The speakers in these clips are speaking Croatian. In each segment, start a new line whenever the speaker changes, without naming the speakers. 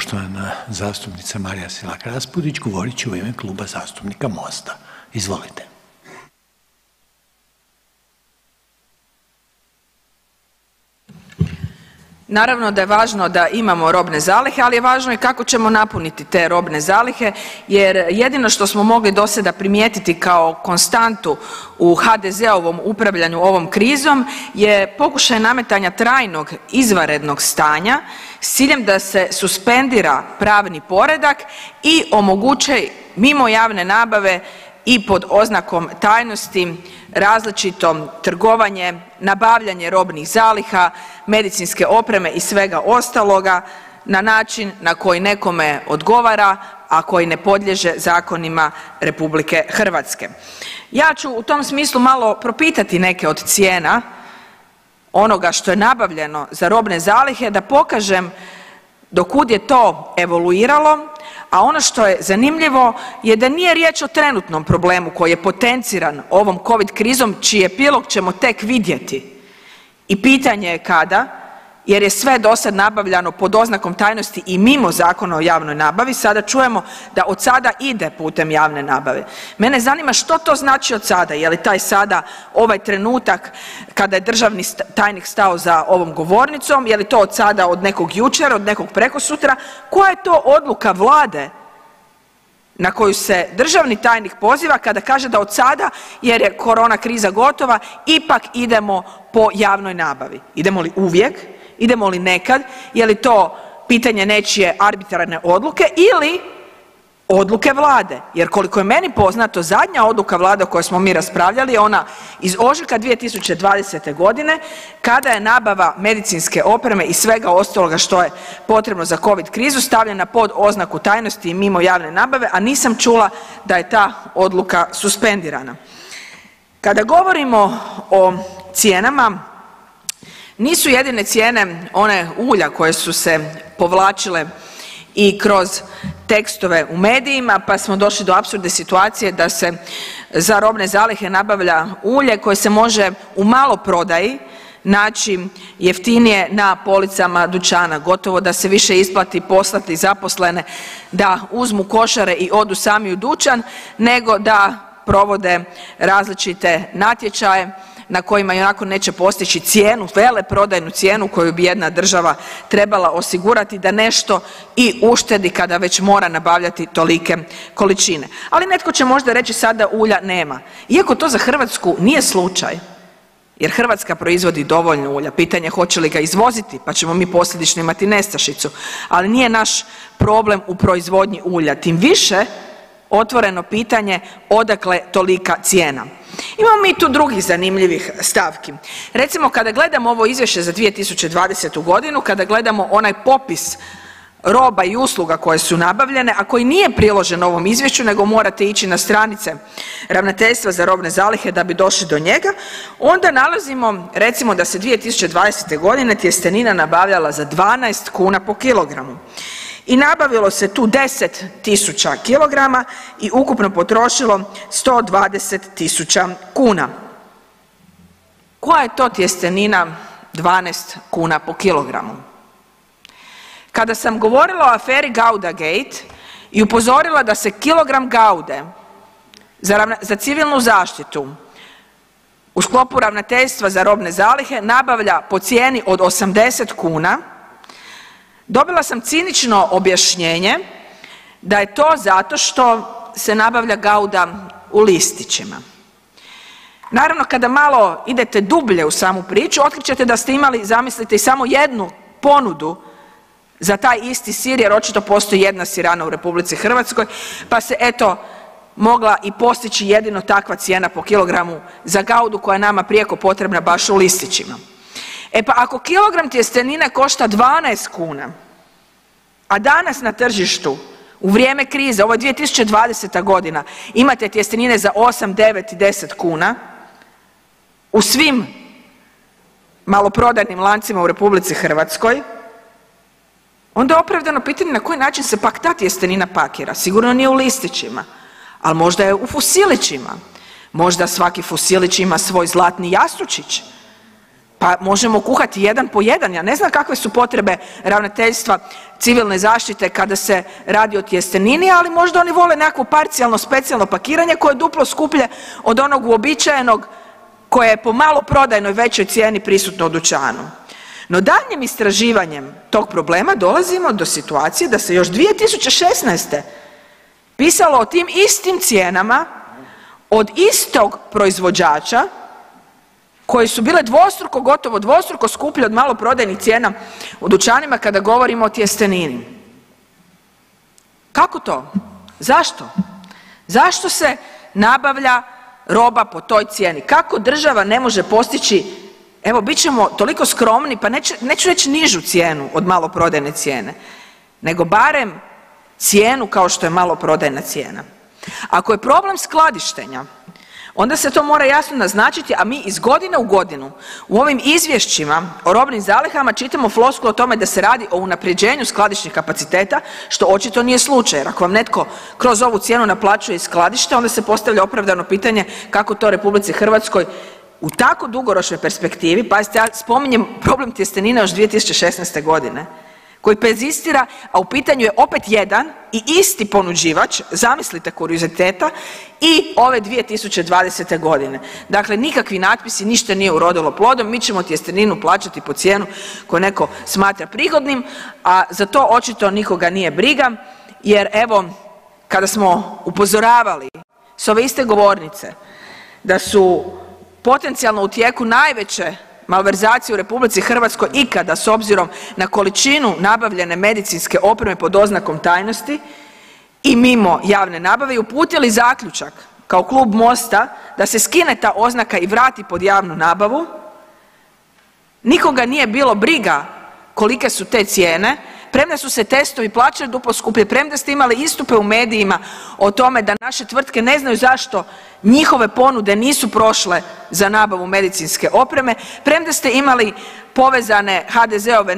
poštovana zastupnica Marija Selak Raspudić govorit će u ime Kluba zastupnika Mosta. Izvolite.
Naravno da je važno da imamo robne zalihe, ali je važno i kako ćemo napuniti te robne zalihe jer jedino što smo mogli dosada primijetiti kao konstantu u HDZ-ovom upravljanju ovom krizom je pokušaj nametanja trajnog izvanrednog stanja s ciljem da se suspendira pravni poredak i omogući mimo javne nabave i pod oznakom tajnosti različito trgovanje, nabavljanje robnih zaliha, medicinske opreme i svega ostaloga na način na koji nekome odgovara, a koji ne podliježe zakonima RH. Ja ću u tom smislu malo propitati neke od cijena onoga što je nabavljeno za robne zalihe da pokažem do kud je to evoluiralo, a ono što je zanimljivo je da nije riječ o trenutnom problemu koji je potenciran ovom covid krizom čiji epilog ćemo tek vidjeti i pitanje je kada jer je sve dosad nabavljano pod oznakom tajnosti i mimo Zakona o javnoj nabavi, sada čujemo da od sada ide putem javne nabave. Mene zanima što to znači od sada, je li taj sada ovaj trenutak kada je državni tajnik stao za ovom govornicom, je li to od sada od nekog jučer, od nekog prekosutra, koja je to odluka Vlade na koju se državni tajnik poziva kada kaže da od sada jer je korona kriza gotova ipak idemo po javnoj nabavi. Idemo li uvijek? Idemo li nekad? Je li to pitanje nečije arbitrarne odluke ili odluke Vlade? Jer koliko je meni poznato zadnja odluka Vlade o kojoj smo mi raspravljali je ona iz ožujka 2020. godine kada je nabava medicinske opreme i svega ostaloga što je potrebno za covid krizu stavljena pod oznaku tajnosti i mimo javne nabave, a nisam čula da je ta odluka suspendirana. Kada govorimo o cijenama, nisu jedine cijene one ulja koje su se povlačile i kroz tekstove u medijima, pa smo došli do apsurdne situacije da se za robne zalihe nabavlja ulje koje se može u maloprodaji naći jeftinije na policama dućana, gotovo da se više isplati poslati zaposlene da uzmu košare i odu sami u dućan nego da provode različite natječaje na kojima ionako neće postići cijenu, veleprodajnu cijenu koju bi jedna država trebala osigurati da nešto i uštedi kada već mora nabavljati tolike količine. Ali netko će možda reći sada ulja nema. Iako to za Hrvatsku nije slučaj, jer Hrvatska proizvodi dovoljno ulja, pitanje je hoće li ga izvoziti, pa ćemo mi posljedično imati nestašicu, ali nije naš problem u proizvodnji ulja, tim više otvoreno pitanje odakle tolika cijena. Imamo mi tu drugih zanimljivih stavki. Recimo kada gledamo ovo izvješće za 2020. godinu, kada gledamo onaj popis roba i usluga koje su nabavljene, a koji nije priložen ovom izvješću nego morate ići na stranice Ravnateljstva za robne zalihe da bi došli do njega, onda nalazimo recimo da se 2020. godine tjestenina nabavljala za 12 kuna po kilogramu. I nabavilo se tu 10.000 kilograma i ukupno potrošilo 120.000 kuna. Koja je to tjestenina 12 kuna po kilogramu? Kada sam govorila o aferi Gauda Gate i upozorila da se kilogram gaude za civilnu zaštitu u sklopu Ravnateljstva za robne zalihe nabavlja po cijeni od 80 kuna, dobila sam cinično objašnjenje da je to zato što se nabavlja gauda u listićima. Naravno, kada malo idete dublje u samu priču, otkrićete da ste imali, zamislite, i samo jednu ponudu za taj isti sir, jer očito postoji jedna sirana u RH, pa se eto mogla i postići jedino takva cijena po kilogramu za gaudu koja je nama prijeko potrebna baš u listićima. E pa ako kilogram tjestenine košta 12 kuna, a danas na tržištu u vrijeme krize, ovo je 2020. godina, imate tjestenine za 8, 9 i 10 kuna u svim maloprodajnim lancima u RH, onda je opravdano pitanje na koji način se pak ta tjestenina pakira. Sigurno nije u listićima, ali možda je u fusilićima. Možda svaki fusilić ima svoj zlatni jastučić, pa možemo kuhati jedan po jedan. Ja ne znam kakve su potrebe Ravnateljstva civilne zaštite kada se radi o tjestenini, ali možda oni vole nekakvo parcijalno specijalno pakiranje koje je duplo skuplje od onog uobičajenog koje je po maloprodajnoj većoj cijeni prisutno u dućanu. No daljnjim istraživanjem tog problema dolazimo do situacije da se još 2016. pisalo o tim istim cijenama od istog proizvođača koje su bile dvostruko, gotovo dvostruko skuplje od maloprodajnih cijena u dućanima kada govorimo o tjestenini. Kako to? Zašto? Zašto se nabavlja roba po toj cijeni? Kako država ne može postići, evo bit ćemo toliko skromni, pa neću reći nižu cijenu od maloprodajne cijene, nego barem cijenu kao što je maloprodajna cijena. Ako je problem skladištenja, onda se to mora jasno naznačiti, a mi iz godine u godinu u ovim izvješćima o robnim zalihama čitamo floskulu o tome da se radi o unapređenju skladišnih kapaciteta, što očito nije slučaj. Jer ako vam netko kroz ovu cijenu naplaćuje iz skladišta, onda se postavlja opravdano pitanje kako to Republici Hrvatskoj u tako dugoročnoj perspektivi, pazite, ja spominjem problem tjestenine još 2016. godine, koji pezistira, a u pitanju je opet jedan i isti ponuđivač, zamislite kurioziteta, i ove 2020. godine. Dakle, nikakvi natpisi, ništa nije urodilo plodom, mi ćemo tjesteninu plaćati po cijenu koju neko smatra prigodnim, a za to očito nikoga nije briga, jer evo, kada smo upozoravali s ove iste govornice da su potencijalno u tijeku najveće malverzacije u Republici Hrvatskoj ikada s obzirom na količinu nabavljene medicinske opreme pod oznakom tajnosti i mimo javne nabave i uputili zaključak kao klub Mosta da se skine ta oznaka i vrati pod javnu nabavu, nikoga nije bilo briga kolike su te cijene, premda su se testovi plaćali duplo skuplje, premda ste imali istupe u medijima o tome da naše tvrtke ne znaju zašto njihove ponude nisu prošle za nabavu medicinske opreme, premda ste imali povezane HDZ-ove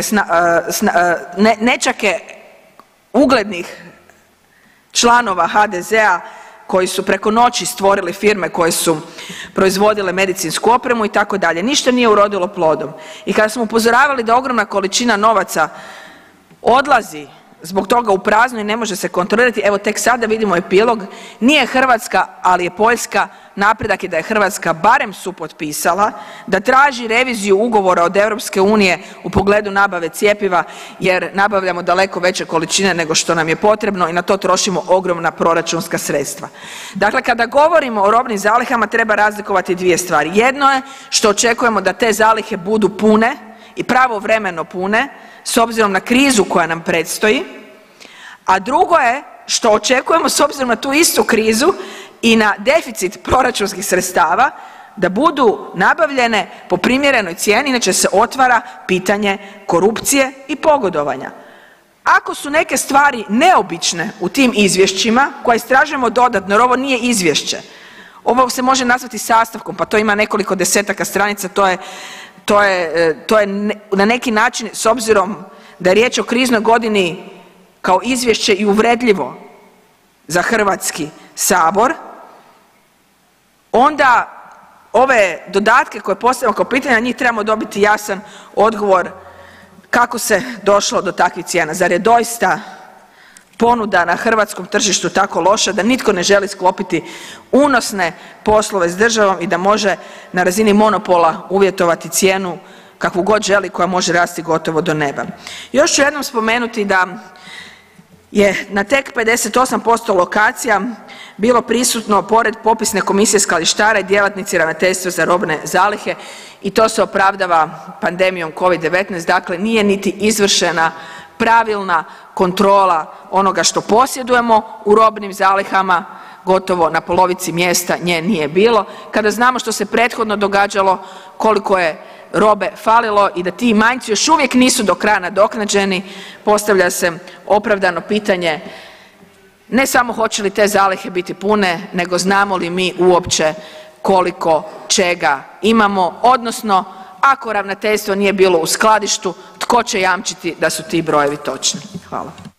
nećake uglednih članova HDZ-a koji su preko noći stvorili firme koje su proizvodile medicinsku opremu i tako dalje. Ništa nije urodilo plodom. I kada smo upozoravali da ogromna količina novaca odlazi zbog toga u prazno i ne može se kontrolirati, evo tek sada vidimo epilog, nije Hrvatska, ali je Poljska, napredak je da je Hrvatska barem supotpisala, da traži reviziju ugovora od Europske unije u pogledu nabave cjepiva jer nabavljamo daleko veće količine nego što nam je potrebno i na to trošimo ogromna proračunska sredstva. Dakle, kada govorimo o robnim zalihama treba razlikovati dvije stvari. Jedno je što očekujemo da te zalihe budu pune i pravovremeno pune s obzirom na krizu koja nam predstoji, a drugo je što očekujemo s obzirom na tu istu krizu i na deficit proračunskih sredstava da budu nabavljene po primjerenoj cijeni, inače se otvara pitanje korupcije i pogodovanja. Ako su neke stvari neobične u tim izvješćima koje istražujemo dodatno, jer ovo nije izvješće, ovo se može nazvati sastavkom, pa to ima nekoliko desetaka stranica, to je na neki način, s obzirom da je riječ o kriznoj godini, kao izvješće i uvredljivo za Hrvatski sabor, onda ove dodatke koje postavljamo kao pitanja, na njih trebamo dobiti jasan odgovor kako se došlo do takvih cijena. Zar je doista ponuda na hrvatskom tržištu tako loša da nitko ne želi sklopiti unosne poslove s državom i da može na razini monopola uvjetovati cijenu kakvu god želi koja može rasti gotovo do neba. Još ću jednom spomenuti da je na tek 58% lokacija bilo prisutno pored popisne komisije skladištara i djelatnici Ravnateljstva za robne zalihe i to se opravdava pandemijom Covid-19, dakle nije niti izvršena pravilna kontrola onoga što posjedujemo u robnim zalihama, gotovo na polovici mjesta nje nije bilo. Kada znamo što se prethodno događalo, koliko je robe falilo i da ti manjci još uvijek nisu do kraja nadoknađeni, postavlja se opravdano pitanje ne samo hoće li te zalihe biti pune, nego znamo li mi uopće koliko čega imamo, odnosno ako ravnateljstvo nije bilo u skladištu, tko će jamčiti da su ti brojevi točni? Hvala.